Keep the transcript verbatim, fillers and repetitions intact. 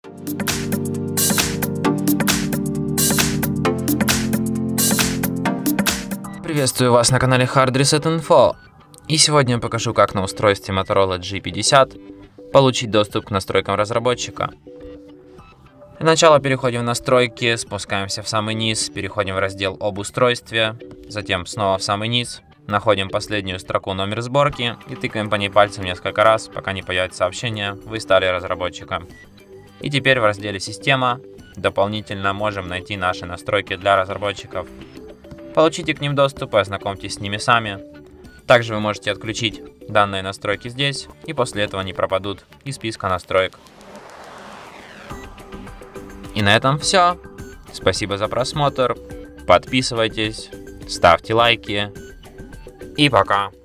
Приветствую вас на канале Hard Reset Info. И сегодня я покажу, как на устройстве Motorola джи пятьдесят получить доступ к настройкам разработчика. Для начала переходим в настройки, спускаемся в самый низ, переходим в раздел об устройстве, затем снова в самый низ, находим последнюю строку номер сборки и тыкаем по ней пальцем несколько раз, пока не появится сообщение «Вы стали разработчиком». И теперь в разделе «Система» дополнительно можем найти наши настройки для разработчиков. Получите к ним доступ и ознакомьтесь с ними сами. Также вы можете отключить данные настройки здесь, и после этого они пропадут из списка настроек. И на этом все. Спасибо за просмотр. Подписывайтесь, ставьте лайки. И пока.